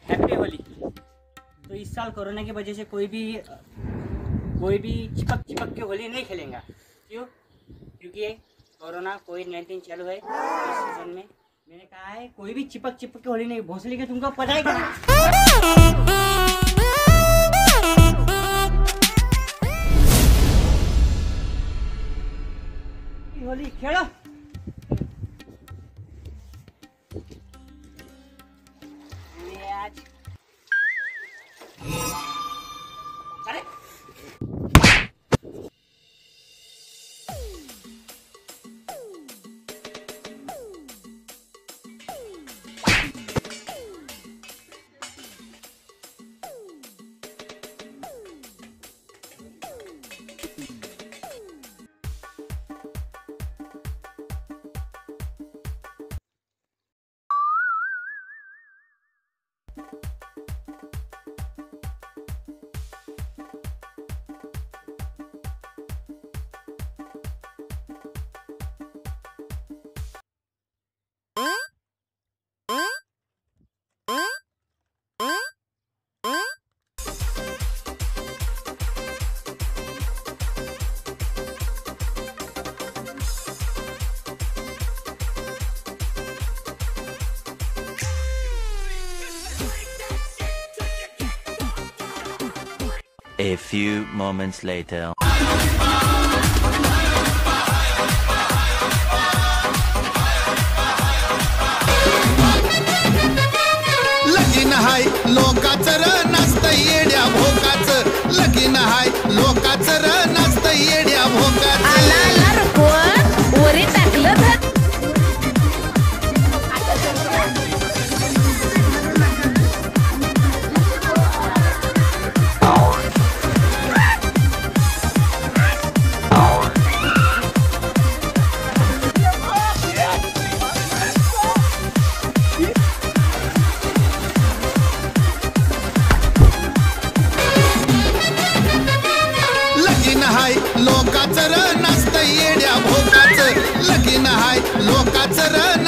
Happy Holy. तो इस साल corona की वजह से कोई भी चिपक के होली नहीं खेलेगा। क्यों? क्योंकि कोरोना कोविड-19 चालू है इस सीजन में। मैंने कहा है कोई भी चिपक के होली नहीं। भोसले के तुमको पता है क्या? होली खेलो। आज अरे A few moments later. लगीन हाय लोकाचं र नाचतं येड्या भोकाचं, लगीन हाय लोकाचं र नाचतं येड्या भोकाचं. आला रकवण वरी टाकलं धत. लगीन हाय लोकाचं र नाचतं येड्या भोकाचं, लगीन हाय लोकाचं र